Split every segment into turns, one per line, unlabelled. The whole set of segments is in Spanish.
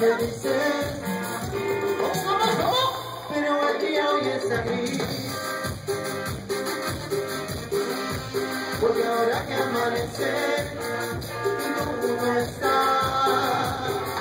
felices. Pero el día hoy está gris, porque ahora que amanece y tú no estás.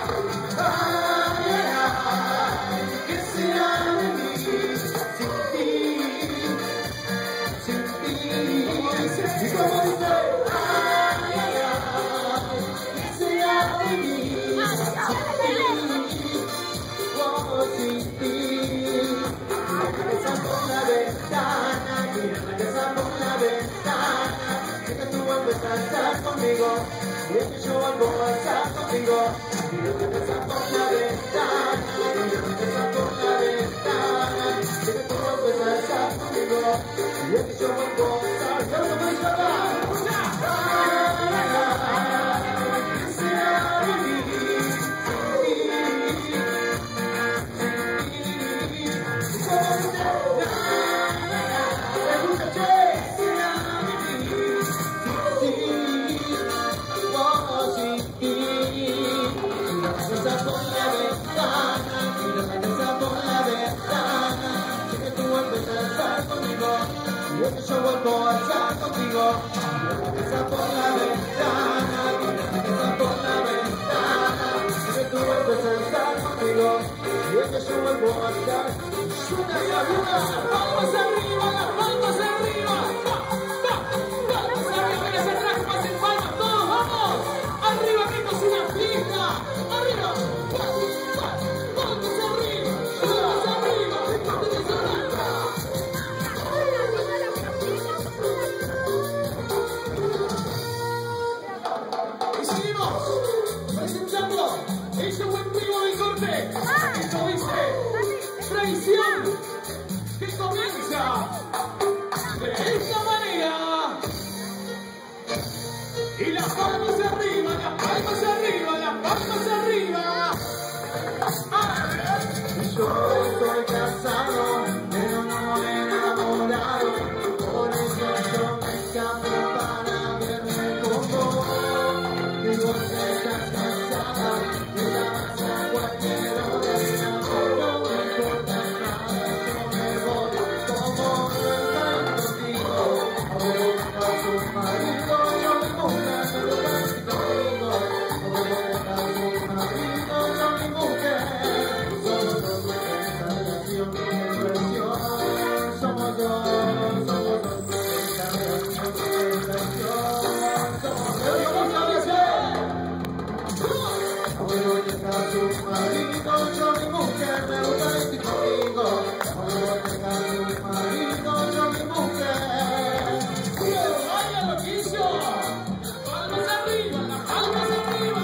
Ay, ay, ¿qué será de mí sin ti? Sin ti. Y como dice, ay, ay, ¿qué será de mí sin ti? Oh, sin ti. Mira la casa por la ventana, mira la casa por la ventana. Que tú vuelves a estar conmigo, y es que yo vuelvo a estar contigo. Mira la casa por la ventana, mira la casa por la ventana. Que tú vuelves a estar conmigo, y es que yo vuelvo a estar contigo. ¿Qué será de mí yo vuelvo a estar contigo? Mira la casa por la ventana, mira la casa por la ventana. Que tú vuelves a estar conmigo, y es que yo vuelvo a estar. Las palmas arriba, las palmas arriba. Palmas arriba, que se traje más en palmas, todos vamos. Arriba, que esto es una fiesta. Arriba, palmas arriba, palmas arriba. Y seguimos presentando este buen primo de corte. Esto dice traición, que comienza de esta manera. Y las palmas arriba, las palmas arriba, las palmas arriba. Yo estoy casado, pero no me he enamorado. Por eso yo me escapo para verme con vos. Y vos estás cansada, me llamas a cualquier hora. No me importa nada, yo me voy. Como no estoy contigo, ahora a tu marido, yo mi mujer, me lo das conmigo. Ahora a tu marido, yo mi mujer. Somos dos en esta relación de traición. Somos dos en esta relación de traición. Somos dos. Ahora ya está tu marido, yo mi mujer, me lo das conmigo. Ahora ya está tu marido, yo mi mujer. ¡Vaya lo que hizo! ¡Palmas arriba, las palmas arriba!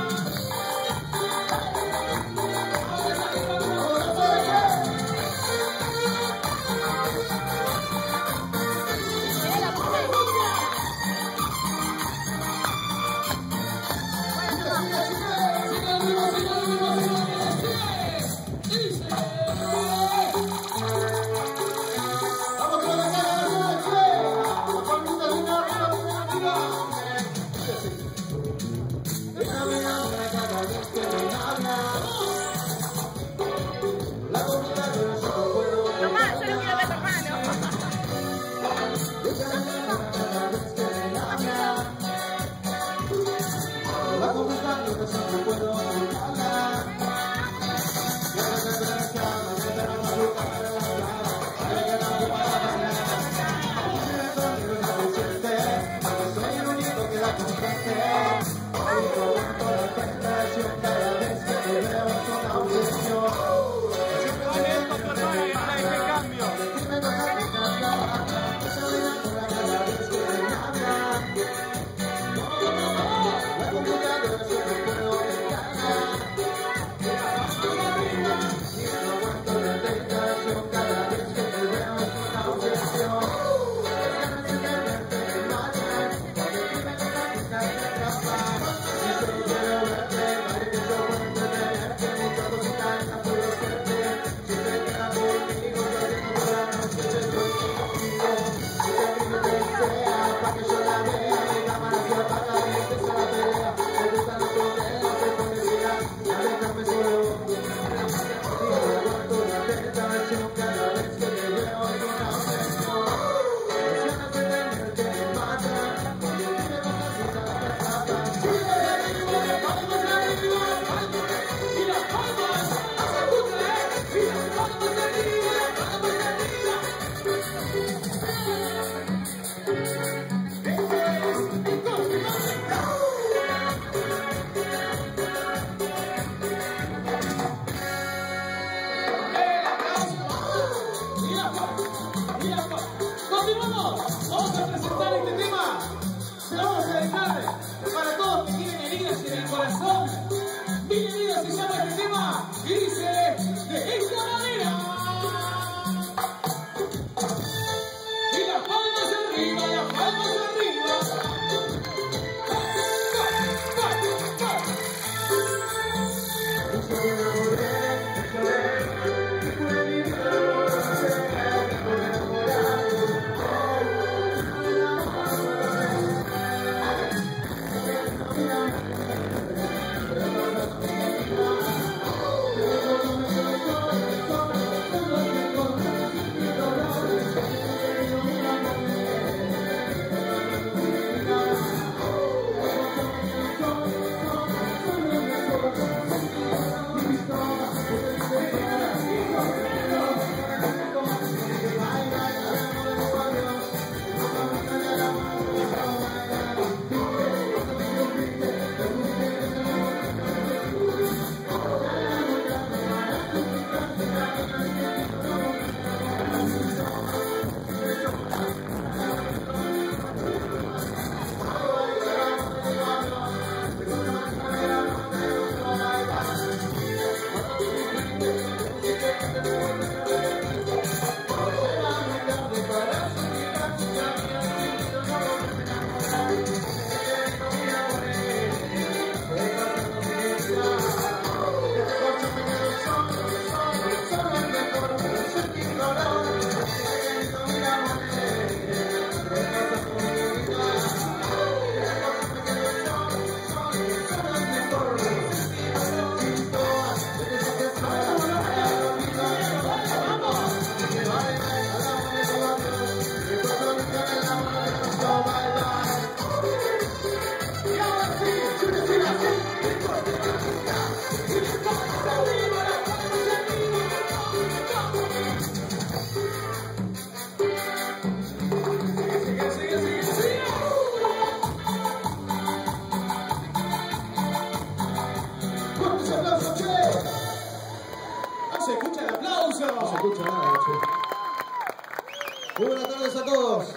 Muy buenas tardes a todos.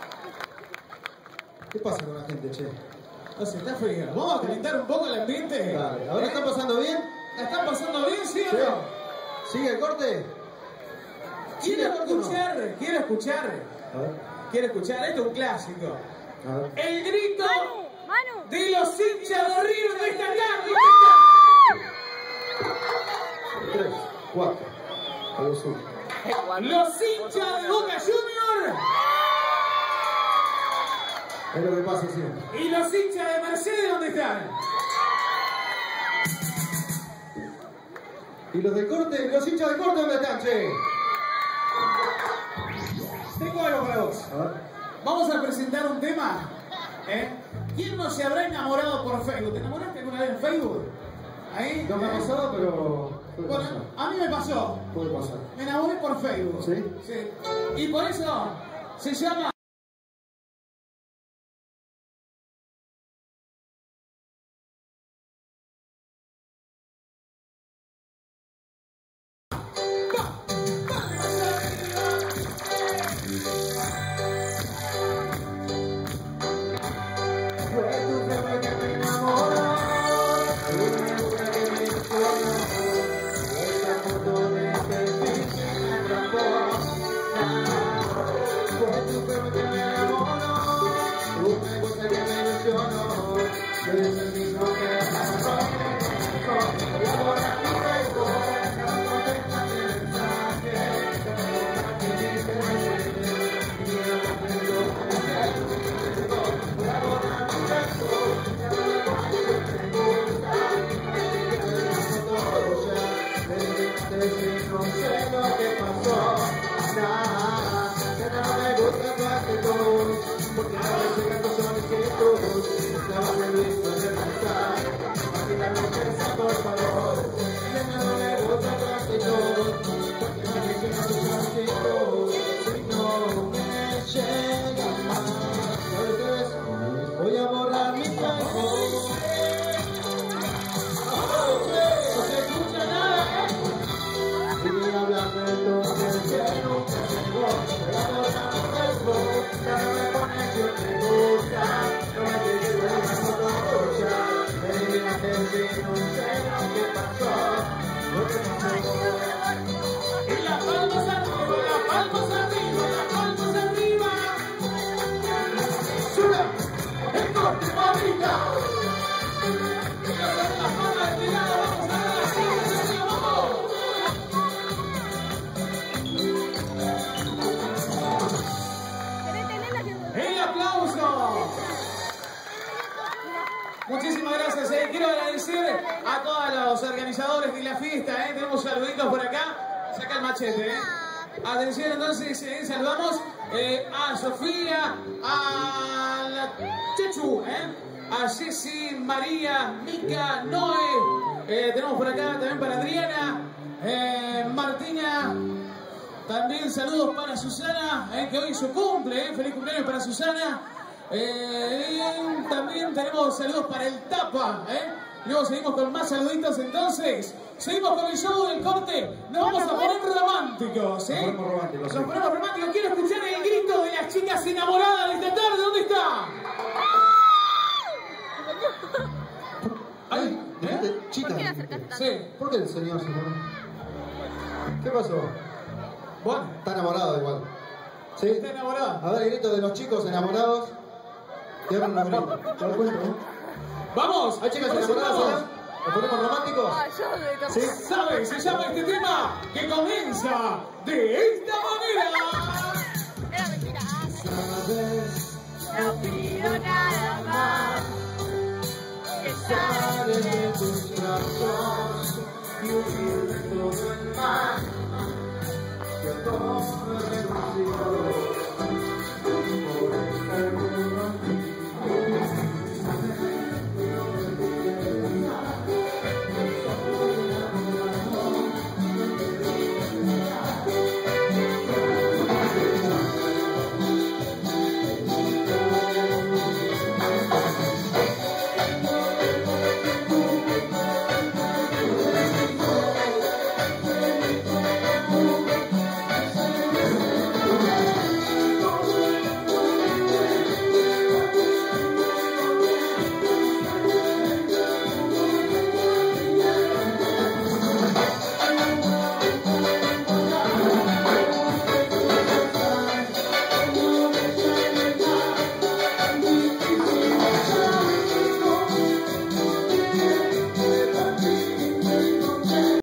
¿Qué pasa con la gente, che?
No sé, está frío. Vamos a calentar un poco el ambiente.
Dale, ¿ahora están pasando bien?
¿La están pasando bien, sí o no?
¿Sigue el corte?
Quiero escuchar, quiero escuchar.
A ver.
Quiero escuchar, esto es un clásico.
A ver.
El grito
Manu.
de los hinchas de River de esta tarde.
3, 4. A los 1.
Los hinchas de Boca Junior
Es lo que pasa siempre.
y los hinchas de Mercedes, ¿dónde están?
¿Y los de corte? ¿Los hinchas de corte dónde están, che?
Tengo algo para vos.
A ver.
Vamos a presentar un tema. ¿Quién no se habrá enamorado por Facebook? ¿Te enamoraste alguna vez en Facebook? ¿Ahí?
No me ha pasado, pero puede
Bueno,
pasar.
a mí me pasó.
Puede pasar.
Me enamoré por Facebook.
¿Sí?
Sí. Y por eso se llama...
Fue tu bebé que me enamoró, una mujer que me ilusionó, esa foto de perfil que me atrapó. Fue tu bebé que me enamoró, una cosa que me ilusionó, eres el mismo que me atrapó. Voy a borrar mi Facebook, no contestas mi mensaje, que dice y me arrepiento. Voy a borrar mi Facebook, no sé lo que pasó, nada, que no me gusta tu actitud, porque a veces las cosas inquietud, estabas en mi historia de estar, imagíname pensar por favor, que no me gusta tu actitud, porque a veces las cosas inquietud, si no me llega más, voy a borrar mi Facebook. Sigue hablando entonces que nunca llegó. Voy a borrar mi Facebook, ya no me pones que te gusta. No me pides de una foto tuya. Me adivinaste si no sé lo que pasó. Lo que pasó.
Y las palmas arriba, las palmas arriba, las palmas arriba.
¡Sube! ¡El corte, mamita!
Las palmas de lado, vamos a dar así, vamos. ¡El aplauso! Muchísimas gracias. Quiero agradecer a todos los organizadores de la fiesta. Tenemos saluditos por acá. Saca el machete. Atención, entonces, saludamos a Sofía, a la Chechu, a Jessy, María, Mica, Noé. Tenemos por acá también para Adriana, Martina. También saludos para Susana, que hoy es su cumple. Feliz cumpleaños para Susana. También tenemos saludos para el Tapa. Luego seguimos con más saluditos entonces. Seguimos con el show del corte. Nos vamos a poner románticos.
Nos ponemos románticos, sí.
Nos ponemos románticos. Quiero escuchar el grito de las chicas enamoradas de esta tarde. ¿Dónde está? Ahí.
Chica.
¿Por qué la acercaste tanto?
Sí.
¿Por qué el señor se pone? ¿Qué pasó?
Bueno,
Está enamorado igual. ¿Sí?
está enamorada.
A ver, el grito de los chicos enamorados. Y ahora una grito. ¿Te das cuenta, no?
Vamos.
¿Hay chicas enamoradas acá? ¿Nos ponemos románticos?
Ah, yo de
¿Sí?
¿Sabe? Se llama este tema que comienza de esta manera.
Era mentira.
Sabes,
No pido nada más.
estar en tus brazos y huir de todo el mal. Que todo me renunció por estar